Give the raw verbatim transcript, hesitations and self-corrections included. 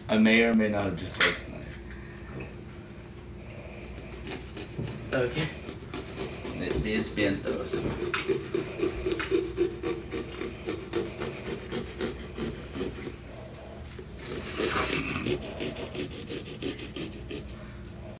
I may or may not have just broken the knife. Okay. It, it's bent though. So.